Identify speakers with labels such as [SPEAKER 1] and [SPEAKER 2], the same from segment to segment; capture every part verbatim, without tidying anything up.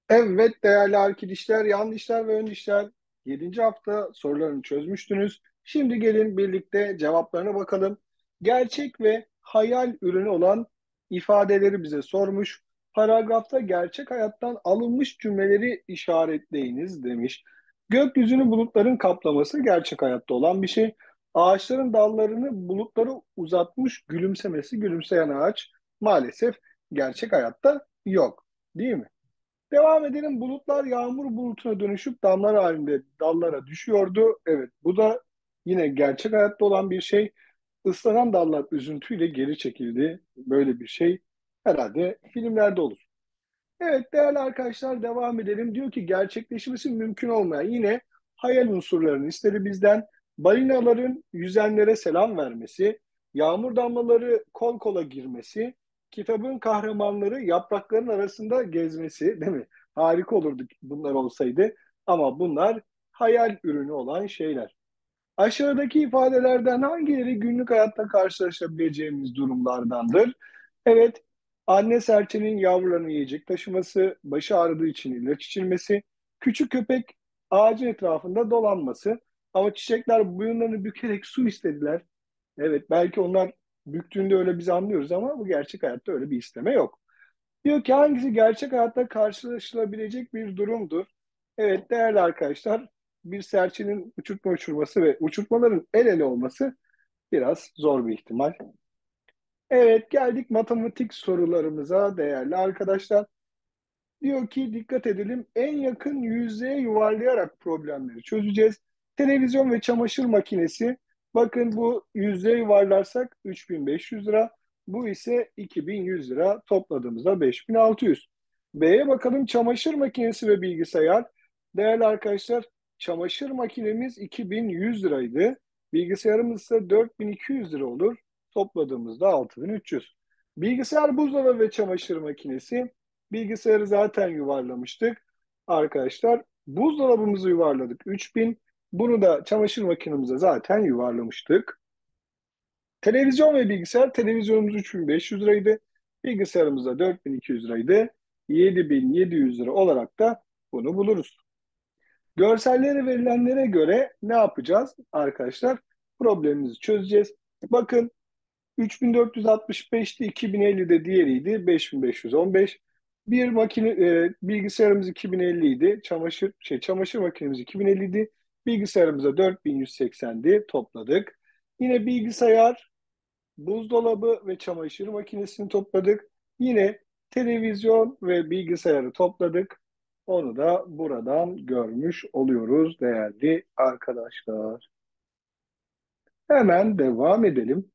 [SPEAKER 1] Evet değerli arkadaşlar, yan dişler ve ön dişler yedinci hafta sorularını çözmüştünüz. Şimdi gelin birlikte cevaplarına bakalım. Gerçek ve hayal ürünü olan ifadeleri bize sormuş. Paragrafta gerçek hayattan alınmış cümleleri işaretleyiniz demiş. Gökyüzünü bulutların kaplaması gerçek hayatta olan bir şey. Ağaçların dallarını bulutları uzatmış gülümsemesi gülümseyen ağaç maalesef gerçek hayatta yok, değil mi? Devam edelim. Bulutlar yağmur bulutuna dönüşüp damlar halinde dallara düşüyordu. Evet, bu da yine gerçek hayatta olan bir şey. Islanan dallar üzüntüyle geri çekildi. Böyle bir şey herhalde filmlerde olur. Evet değerli arkadaşlar, devam edelim. Diyor ki gerçekleşmesi mümkün olmayan yine hayal unsurlarını istedi bizden. Balinaların yüzenlere selam vermesi, yağmur damlaları kol kola girmesi, kitabın kahramanları yaprakların arasında gezmesi, değil mi? Harika olurdu bunlar olsaydı. Ama bunlar hayal ürünü olan şeyler. Aşağıdaki ifadelerden hangileri günlük hayatta karşılaşabileceğimiz durumlardandır? Evet, anne serçenin yavrularını yiyecek taşıması, başı ağrıdığı için ilaç içilmesi, küçük köpek ağacın etrafında dolanması. Ama çiçekler boyunlarını bükerek su istediler. Evet, belki onlar büktüğünde öyle biz anlıyoruz ama bu gerçek hayatta öyle bir isteme yok. Diyor ki hangisi gerçek hayatta karşılaşılabilecek bir durumdur? Evet değerli arkadaşlar, bir serçenin uçurtma uçurması ve uçurtmaların el ele olması biraz zor bir ihtimal. Evet geldik matematik sorularımıza değerli arkadaşlar. Diyor ki dikkat edelim, en yakın yüzeye yuvarlayarak problemleri çözeceğiz. Televizyon ve çamaşır makinesi, bakın bu yüzeye yuvarlarsak üç bin beş yüz lira, bu ise iki bin yüz lira, topladığımızda beş bin altı yüz. B'ye bakalım, çamaşır makinesi ve bilgisayar. Değerli arkadaşlar, çamaşır makinemiz iki bin yüz liraydı. Bilgisayarımız ise dört bin iki yüz lira olur. Topladığımızda altı bin üç yüz. Bilgisayar, buzdolabı ve çamaşır makinesi. Bilgisayarı zaten yuvarlamıştık. Arkadaşlar buzdolabımızı yuvarladık üç bin. Bunu da çamaşır makinemize zaten yuvarlamıştık. Televizyon ve bilgisayar, televizyonumuz üç bin beş yüz liraydı. Bilgisayarımız da dört bin iki yüz liraydı. yedi bin yedi yüz lira olarak da bunu buluruz. Görsellere verilenlere göre ne yapacağız arkadaşlar? Problemimizi çözeceğiz. Bakın, üç bin dört yüz altmış beşti, iki bin elli de diğeriydi, beş bin beş yüz on beş. Bir makine e, bilgisayarımız iki bin elli idi. Çamaşır şey çamaşır makinemiz iki bin elli idi. Bilgisayarımıza dört bin yüz seksendi. Topladık. Yine bilgisayar, buzdolabı ve çamaşır makinesini topladık. Yine televizyon ve bilgisayarı topladık. Onu da buradan görmüş oluyoruz değerli arkadaşlar. Hemen devam edelim.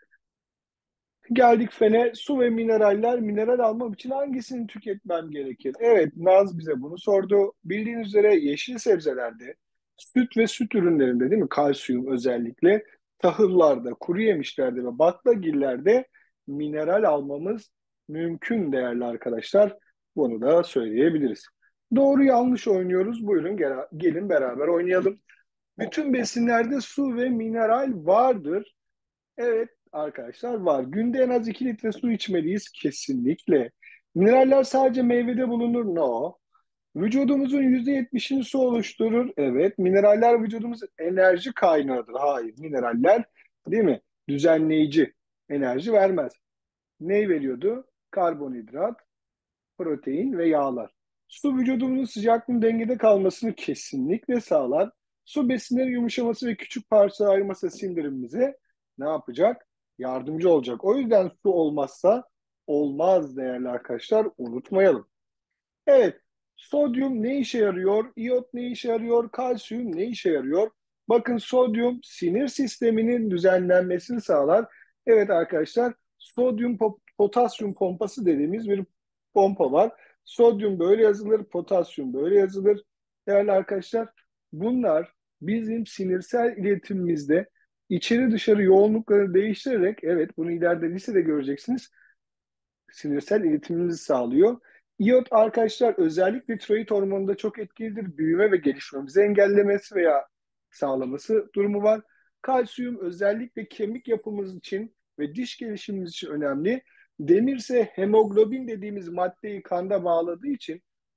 [SPEAKER 1] Geldik fene. Su ve mineraller. Mineral almam için hangisini tüketmem gerekir? Evet, Naz bize bunu sordu. Bildiğiniz üzere yeşil sebzelerde, süt ve süt ürünlerinde, değil mi? Kalsiyum özellikle, tahıllarda, kuru yemişlerde ve baklagillerde mineral almamız mümkün değerli arkadaşlar. Bunu da söyleyebiliriz. Doğru yanlış oynuyoruz. Buyurun gel- gelin beraber oynayalım. Bütün besinlerde su ve mineral vardır. Evet arkadaşlar, var. Günde en az iki litre su içmeliyiz kesinlikle. Mineraller sadece meyvede bulunur. No. Vücudumuzun yüzde yetmişini su oluşturur. Evet. Mineraller vücudumuzun enerji kaynağıdır. Hayır. Mineraller, değil mi, düzenleyici, enerji vermez. Ne veriyordu? Karbonhidrat, protein ve yağlar. Su vücudumuzun sıcaklığının dengede kalmasını kesinlikle sağlar. Su besinlerin yumuşaması ve küçük parçalara ayırması sindirimimize ne yapacak? Yardımcı olacak. O yüzden su olmazsa olmaz değerli arkadaşlar. Unutmayalım. Evet. Sodyum ne işe yarıyor? İyot ne işe yarıyor? Kalsiyum ne işe yarıyor? Bakın, sodyum sinir sisteminin düzenlenmesini sağlar. Evet arkadaşlar, sodyum po- potasyum pompası dediğimiz bir pompa var. Sodyum böyle yazılır, potasyum böyle yazılır. Değerli arkadaşlar, bunlar bizim sinirsel iletimimizde içeri dışarı yoğunlukları değiştirerek, evet bunu ileride lisede göreceksiniz, sinirsel iletimimizi sağlıyor. İyot arkadaşlar özellikle tiroid hormonunda çok etkilidir. Büyüme ve gelişmemizi engellemesi veya sağlaması durumu var. Kalsiyum özellikle kemik yapımız için ve diş gelişimimiz için önemli. Demir ise hemoglobin dediğimiz maddeyi kanda bağladığı için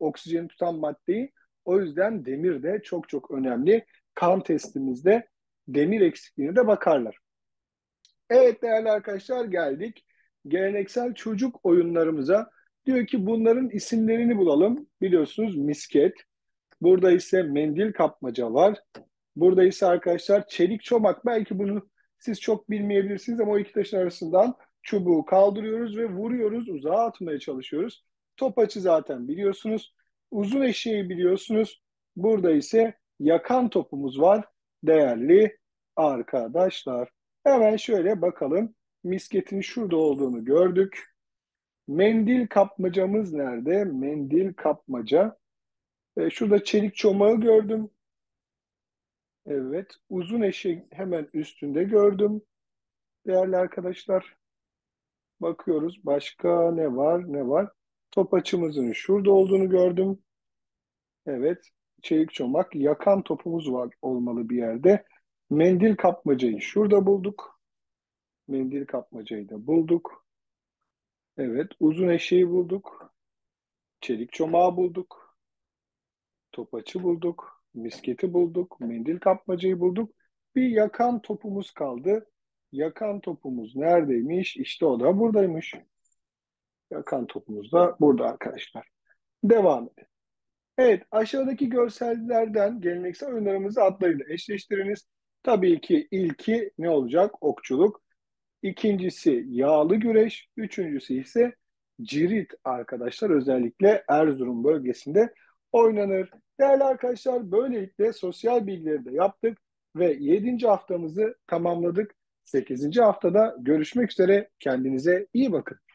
[SPEAKER 1] oksijeni tutan maddeyi. O yüzden demir de çok çok önemli. Kan testimizde demir eksikliğine de bakarlar. Evet değerli arkadaşlar, geldik geleneksel çocuk oyunlarımıza. Diyor ki bunların isimlerini bulalım. Biliyorsunuz misket. Burada ise mendil kapmaca var. Burada ise arkadaşlar çelik çomak. Belki bunu siz çok bilmeyebilirsiniz ama o iki taşın arasından çubuğu kaldırıyoruz ve vuruyoruz. Uzağa atmaya çalışıyoruz. Topaçı zaten biliyorsunuz. Uzun eşeği biliyorsunuz. Burada ise yakan topumuz var değerli arkadaşlar. Hemen şöyle bakalım. Misketin şurada olduğunu gördük. Mendil kapmacamız nerede? Mendil kapmaca. E, şurada çelik çomağı gördüm. Evet. Uzun eşek hemen üstünde gördüm. Değerli arkadaşlar. Bakıyoruz. Başka ne var? Ne var? Topaçımızın şurada olduğunu gördüm. Evet. Çelik çomak. Yakan topumuz var olmalı bir yerde. Mendil kapmacayı şurada bulduk. Mendil kapmacayı da bulduk. Evet. Uzun eşeği bulduk. Çelik çomağı bulduk. Topaçı bulduk. Misketi bulduk. Mendil kapmacayı bulduk. Bir yakan topumuz kaldı. Yakan topumuz neredeymiş? İşte o da buradaymış. Yakan topumuz da burada arkadaşlar. Devam edelim. Evet, aşağıdaki görsellerden geleneksel oyunlarımızı adlarıyla eşleştiriniz. Tabii ki ilki ne olacak? Okçuluk. İkincisi yağlı güreş. Üçüncüsü ise cirit arkadaşlar. Özellikle Erzurum bölgesinde oynanır. Değerli arkadaşlar, böylelikle sosyal bilgileri de yaptık ve yedinci haftamızı tamamladık. Sekizinci haftada görüşmek üzere. Kendinize iyi bakın.